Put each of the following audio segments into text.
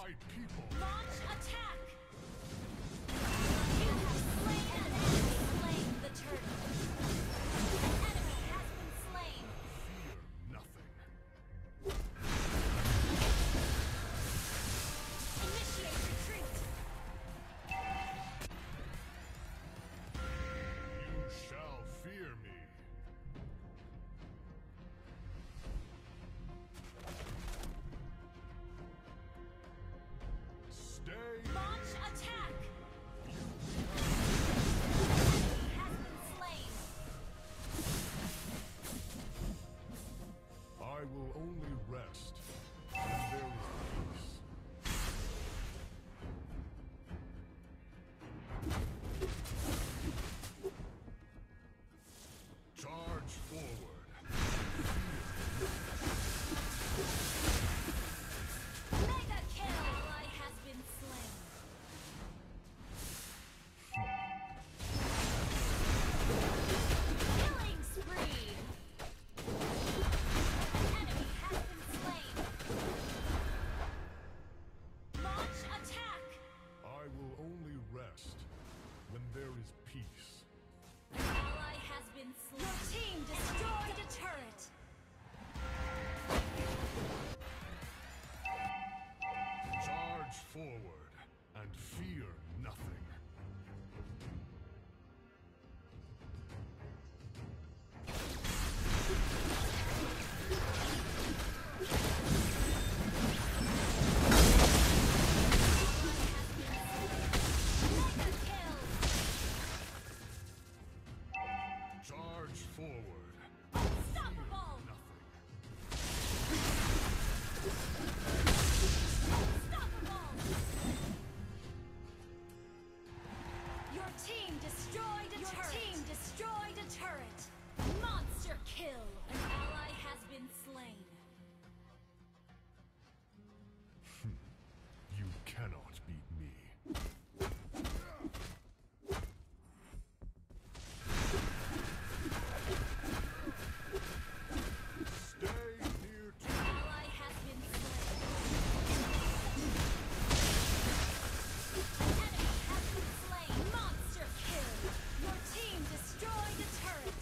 my people. Launch attack! You have slain an enemy. Slain the turtle. An enemy has been slain. Fear nothing. Initiate retreat. You shall fear me. Stay. Launch attack! An enemy has been slain. I will only rest when there is peace. Charge forward. Mega kill! Ally has been slain. Killing spree! An enemy has been slain. Launch attack! I will only rest when there is peace. An ally has been slain. Your team destroyed a turret. Charge forward and fear nothing. Mega kill! Charge forward. Unstoppable! Nothing. Unstoppable! Your team destroyed a turret. Your team destroyed a turret. Monster kill. An ally has been slain. You cannot beat me. Stay near to An ally has been slain. An enemy has been slain. Monster kill. Your team destroyed a turret.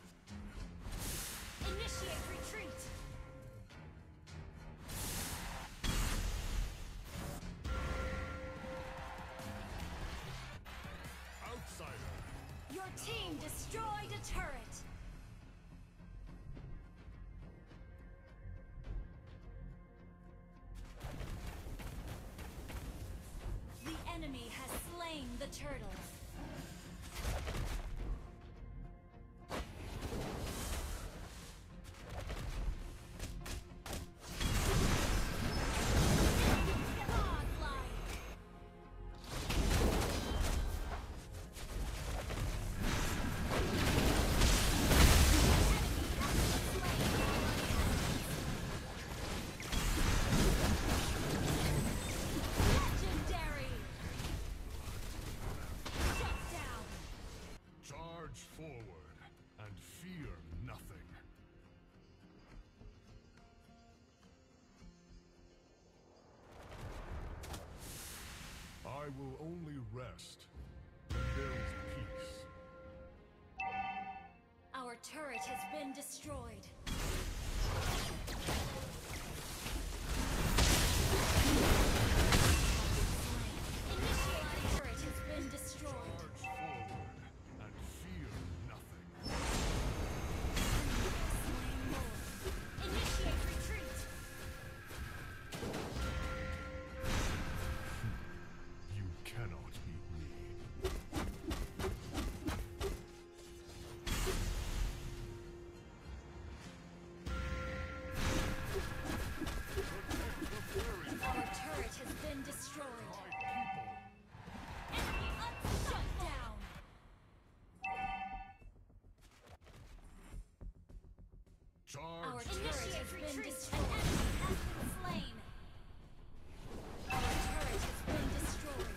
Initiate retreat. outsider. Your team destroyed a turret. The enemy has slain the turtle. Godlike. Legendary. Shut down. Charge forward and fear nothing. I will only rest when there is peace. Our turret has been destroyed. Initiate turret has been destroyed. Charge forward and fear nothing. Initiate retreat. You cannot beat me. Our turret has been destroyed. My people. Enemy shut down. Charge Our forward. turret has been destroyed. An enemy has been slain. Our turret has been destroyed.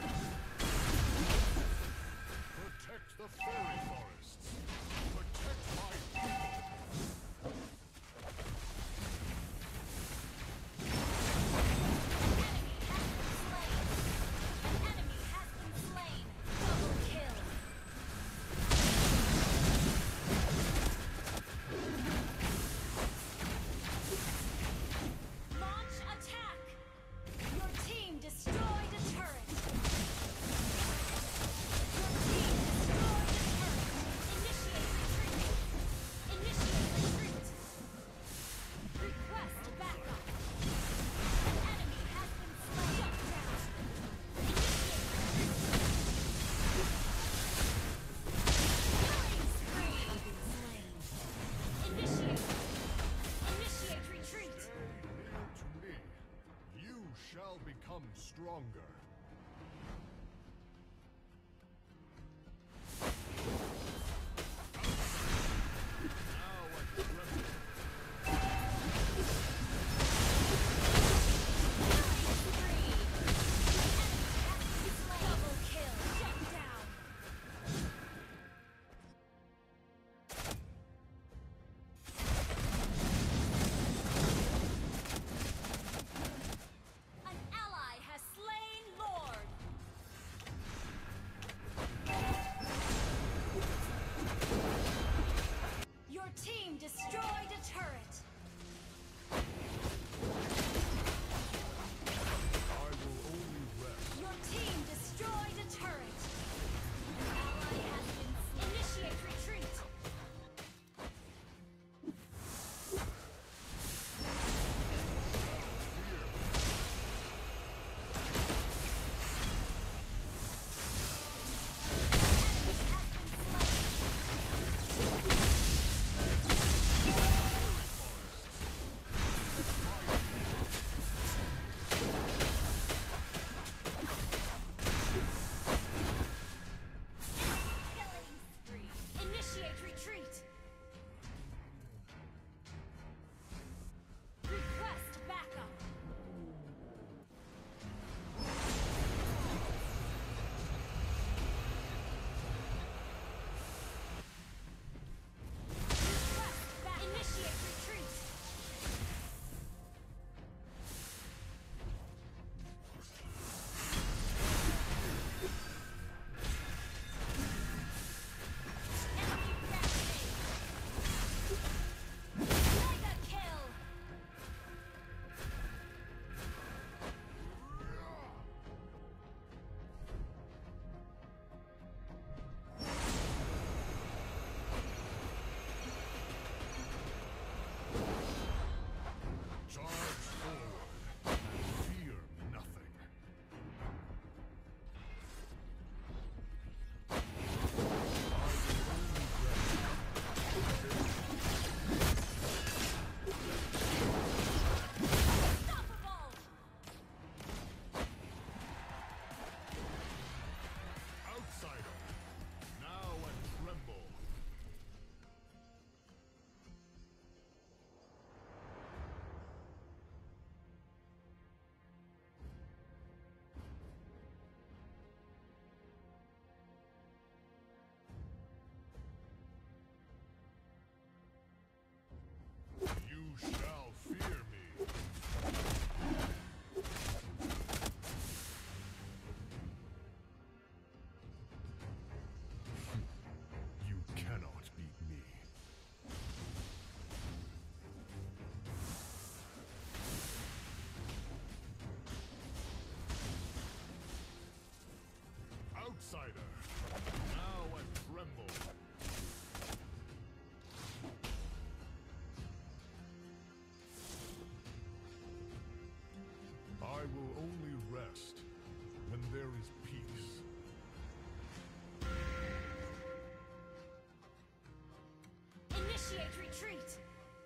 Protect the fairy forests. Protect my people. Enemy has become stronger. Now I tremble. Double kill. Shut down. An ally has slain Lord. Your team destroyed a turret. I will only rest. Your team destroyed a turret. An ally has been initiate retreat. Killing spree. Initiate retreat. Request backup. Request back. Initiate retreat. Enemy rampage. Mega kill. Charge forward and fear nothing. Unstoppable. Outsider, now I tremble. You shall fear me. You cannot beat me. Outsider, now I tremble. I will only rest when there is peace. Initiate retreat.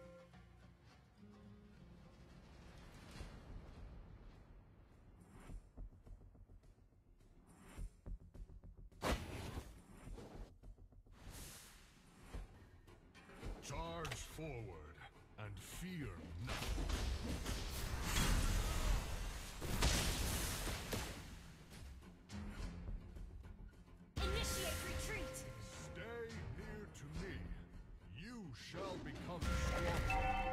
Charge forward and fear nothing. Initiate retreat. Stay near to me. You shall become stronger.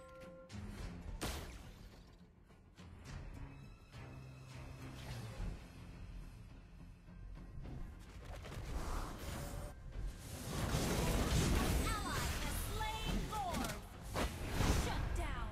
Ally has slain Lord. Shut down.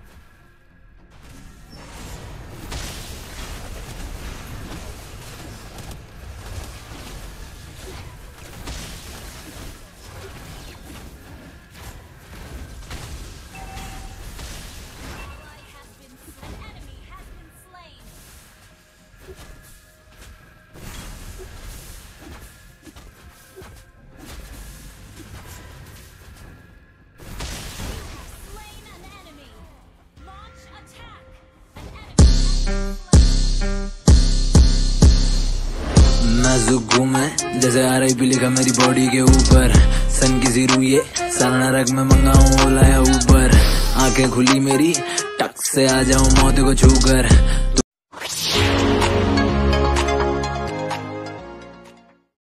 जैसे RIP लिखा मेरी body के ऊपर। सन की Giroud ये सारा नरक में मंगाऊं ओला या ऊपर। आंखें खुली मेरी टक से आ जाऊं मौत को छूकर।